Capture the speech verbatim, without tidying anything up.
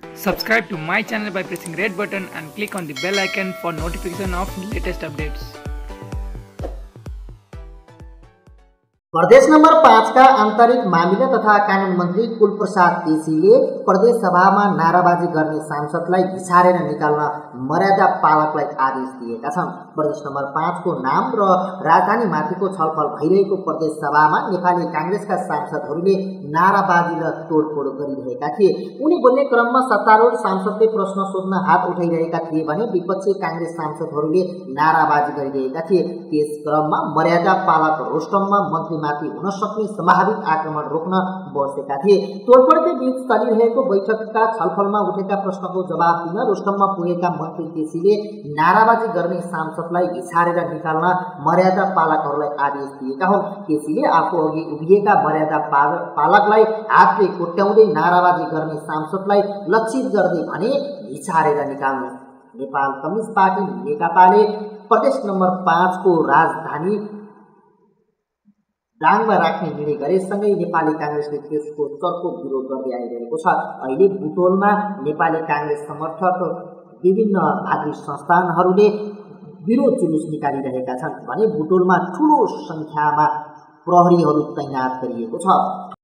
Subscribe to my channel by pressing red button and click on the bell icon for notification of latest updates. प्रदेश number पाँच का आंतरिक मामिला तथा कानून मंत्री कुलप्रसाद केसीले प्रदेश सभामा नाराबाजी गर्ने सांसदलाई घिसारेर निकाल्न मर्यादा पालकलाई आदेश दिएका छन्। प्रदेश नंबर पाँच को नाम र राजधानी माथिको छलफल भइरहेको प्रदेश सभामा नेपाली कांग्रेसका सांसदहरूले नाराबाजी र तोडफोड गरिरहेका थिए। उनी बोल्ने क्रममा सत्तारूढ सांसदले प्रश्न सोध्न हात उठाइरहेका थिए भने विपक्षी कांग्रेस सांसदहरूले नाराबाजी गरिरहेका थिए। त्यस क्रममा मर्यादा पालक रोस्टममा मन्त्रीमाथि हुन सक्ने सम्भावित आक्रमण रोक्न बसेका थिए। तोडफोडकै बीच चलिरहेको बैठकका छलफलमा उठेका प्रश्नको जवाब दिन रोस्टममा पुगेका मन्त्री केसीले नाराबाजी गर्ने सांसदलाई घिसारेर निकाल्न मर्यादा पालकहरूलाई आदेश दिएका हुन्। केसीले आफू अघि उभिएका मर्यादा पालकलाई हातले कोट्याउँदै नाराबाजी गर्ने सांसदलाई लक्षित गर्दै भने घिसारेर निकाल्नु। नेपाल कम्युनिस्ट पार्टी नेकपाले प्रदेश नम्बर पाँच को राजधानी डाङमा राख्ने निर्णय गरेसँगै नेपाली कांग्रेसले त्यसको चर्को विरोध गर्दै आइरहेको छ। अहिले बुटोलमा नेपाली कांग्रेस समर्थक विभिन्न भातृ संस्थानहरूले विरोध जुलुस निकालिरहेका छन् भने बुटोलमा ठूलो संख्यामा प्रहरीहरू तैनात गरिएको छ।